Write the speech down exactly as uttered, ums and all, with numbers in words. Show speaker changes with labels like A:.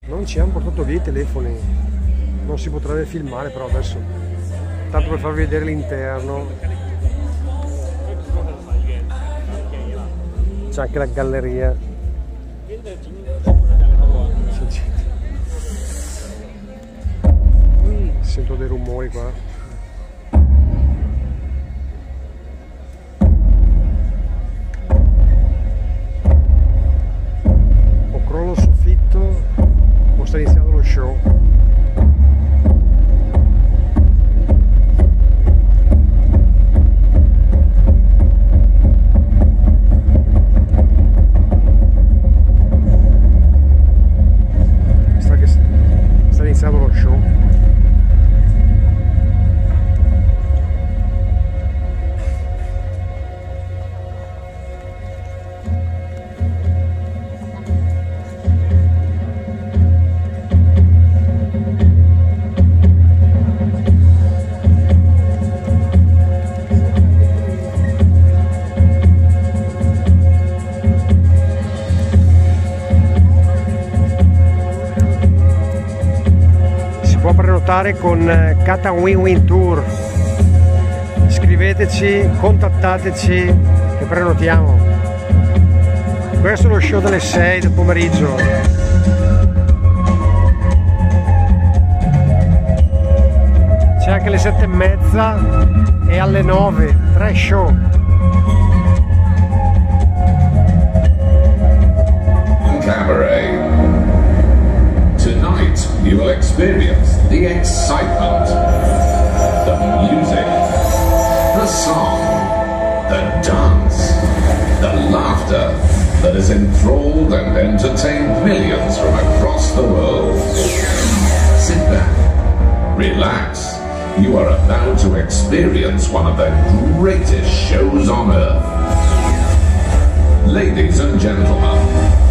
A: Non ci hanno portato via i telefoni, non si potrebbe filmare però adesso, tanto per farvi vedere l'interno. C'è anche la galleria. Sento dei rumori qua. O crollo il soffitto o sta iniziando lo show. Sta, che sta iniziando lo show. Può prenotare con Kata Win Win Tour, scriveteci, contattateci e prenotiamo. Questo è lo show delle sei del pomeriggio. C'è anche alle sette e mezza e alle nove, tre show.
B: Cabaret. Tonight you will experience the excitement, the music, the song, the dance, the laughter that has enthralled and entertained millions from across the world. Sit back, relax. You are about to experience one of the greatest shows on earth. Ladies and gentlemen,